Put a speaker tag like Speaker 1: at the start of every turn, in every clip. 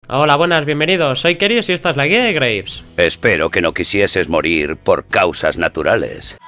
Speaker 1: Hola, buenas, bienvenidos, soy Kerios y esta es la guía de Graves.
Speaker 2: Espero que no quisieses morir por causas naturales.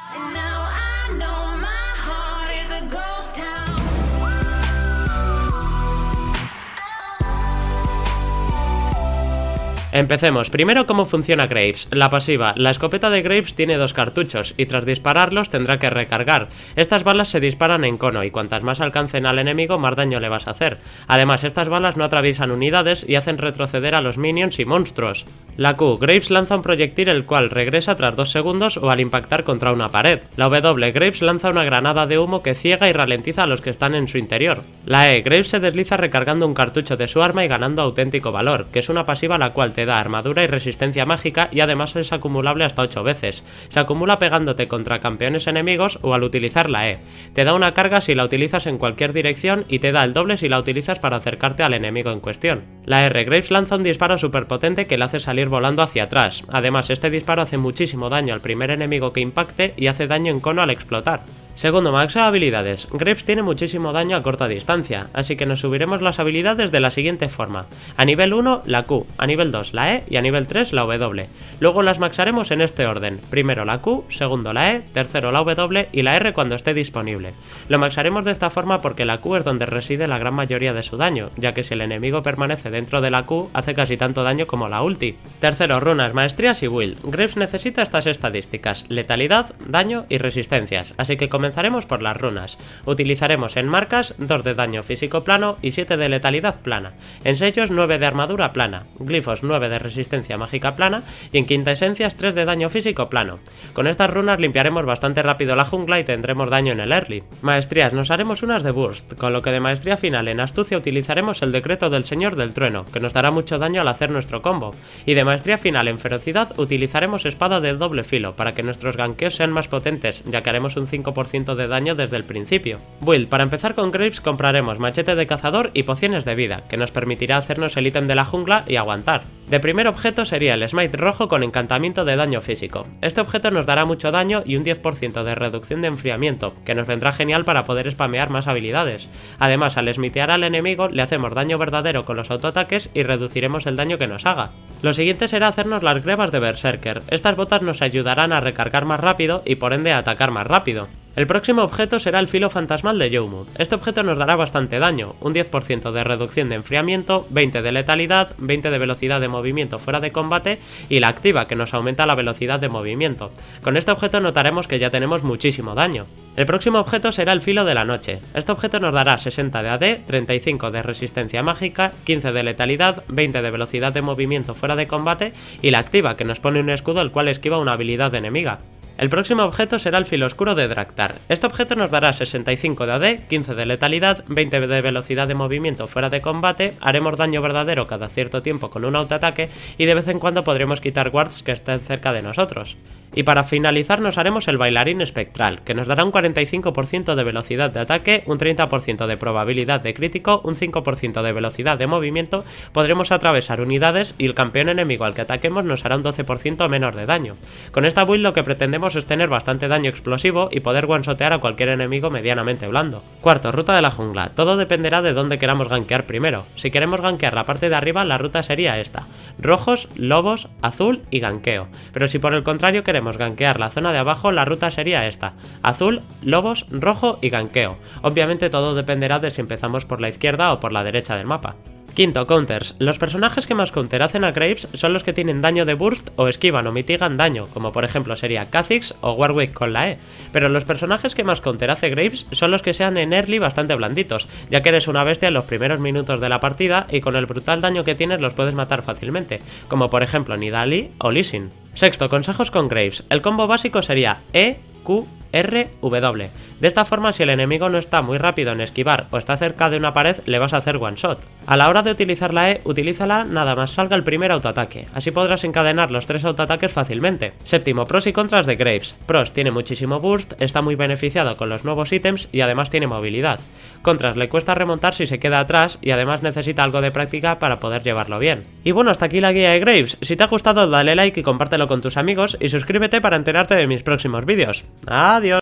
Speaker 1: Empecemos. Primero, cómo funciona Graves. La pasiva. La escopeta de Graves tiene 2 cartuchos y tras dispararlos tendrá que recargar. Estas balas se disparan en cono y cuantas más alcancen al enemigo más daño le vas a hacer. Además, estas balas no atraviesan unidades y hacen retroceder a los minions y monstruos. La Q. Graves lanza un proyectil el cual regresa tras 2 segundos o al impactar contra una pared. La W. Graves lanza una granada de humo que ciega y ralentiza a los que están en su interior. La E. Graves se desliza recargando un cartucho de su arma y ganando auténtico valor, que es una pasiva la cual te da armadura y resistencia mágica y además es acumulable hasta 8 veces. Se acumula pegándote contra campeones enemigos o al utilizar la E. Te da una carga si la utilizas en cualquier dirección y te da el doble si la utilizas para acercarte al enemigo en cuestión. La R. Graves lanza un disparo súper potente que le hace salir volando hacia atrás. Además, este disparo hace muchísimo daño al primer enemigo que impacte y hace daño en cono al explotar. Segundo, maxo habilidades. Graves tiene muchísimo daño a corta distancia, así que nos subiremos las habilidades de la siguiente forma. A nivel 1 la Q, a nivel 2 la E y a nivel 3 la W. Luego las maxaremos en este orden, primero la Q, segundo la E, tercero la W y la R cuando esté disponible. Lo maxaremos de esta forma porque la Q es donde reside la gran mayoría de su daño, ya que si el enemigo permanece dentro de la Q hace casi tanto daño como la ulti. Tercero, runas, maestrías y build. Graves necesita estas estadísticas, letalidad, daño y resistencias, así que comenzaremos por las runas. Utilizaremos en marcas 2 de daño físico plano y 7 de letalidad plana, en sellos 9 de armadura plana, glifos 9 de resistencia mágica plana y en quintaesencias 3 de daño físico plano. Con estas runas limpiaremos bastante rápido la jungla y tendremos daño en el early. Maestrías, nos haremos unas de burst, con lo que de maestría final en astucia utilizaremos el decreto del señor del trueno, que nos dará mucho daño al hacer nuestro combo, y de maestría final en ferocidad utilizaremos espada de doble filo para que nuestros gankeos sean más potentes, ya que haremos un 5% de daño desde el principio. Build, para empezar con Graves compraremos machete de cazador y pociones de vida, que nos permitirá hacernos el ítem de la jungla y aguantar. De primer objeto sería el smite rojo con encantamiento de daño físico. Este objeto nos dará mucho daño y un 10% de reducción de enfriamiento, que nos vendrá genial para poder spamear más habilidades. Además, al smitear al enemigo le hacemos daño verdadero con los autoataques y reduciremos el daño que nos haga. Lo siguiente será hacernos las grebas de Berserker. Estas botas nos ayudarán a recargar más rápido y por ende a atacar más rápido. El próximo objeto será el filo fantasmal de Youmuuu. Este objeto nos dará bastante daño, un 10% de reducción de enfriamiento, 20 de letalidad, 20 de velocidad de movimiento fuera de combate y la activa que nos aumenta la velocidad de movimiento. Con este objeto notaremos que ya tenemos muchísimo daño. El próximo objeto será el filo de la noche. Este objeto nos dará 60 de AD, 35 de resistencia mágica, 15 de letalidad, 20 de velocidad de movimiento fuera de combate y la activa que nos pone un escudo el cual esquiva una habilidad enemiga. El próximo objeto será el filo oscuro de Draktar. Este objeto nos dará 65 de AD, 15 de letalidad, 20 de velocidad de movimiento fuera de combate, haremos daño verdadero cada cierto tiempo con un autoataque y de vez en cuando podremos quitar wards que estén cerca de nosotros. Y para finalizar nos haremos el bailarín espectral, que nos dará un 45% de velocidad de ataque, un 30% de probabilidad de crítico, un 5% de velocidad de movimiento, podremos atravesar unidades y el campeón enemigo al que ataquemos nos hará un 12% menos de daño. Con esta build lo que pretendemos es tener bastante daño explosivo y poder one-shotear a cualquier enemigo medianamente blando. Cuarto, ruta de la jungla. Todo dependerá de dónde queramos gankear primero. Si queremos gankear la parte de arriba, la ruta sería esta: rojos, lobos, azul y ganqueo. Pero si por el contrario queremos gankear la zona de abajo, la ruta sería esta: azul, lobos, rojo y ganqueo. Obviamente todo dependerá de si empezamos por la izquierda o por la derecha del mapa. Quinto, counters. Los personajes que más counter hacen a Graves son los que tienen daño de burst o esquivan o mitigan daño, como por ejemplo sería Kha'Zix o Warwick con la E. Pero los personajes que más counter hace Graves son los que sean en early bastante blanditos, ya que eres una bestia en los primeros minutos de la partida y con el brutal daño que tienes los puedes matar fácilmente, como por ejemplo Nidalee o Lee Sin. Sexto, consejos con Graves. El combo básico sería E, Q, R, W. De esta forma, si el enemigo no está muy rápido en esquivar o está cerca de una pared, le vas a hacer one shot. A la hora de utilizar la E, utilízala nada más salga el primer autoataque, así podrás encadenar los 3 autoataques fácilmente. Séptimo, pros y contras de Graves. Pros, tiene muchísimo burst, está muy beneficiado con los nuevos ítems y además tiene movilidad. Contras, le cuesta remontar si se queda atrás y además necesita algo de práctica para poder llevarlo bien. Y bueno, hasta aquí la guía de Graves. Si te ha gustado, dale like y compártelo con tus amigos y suscríbete para enterarte de mis próximos vídeos. ¡Adiós!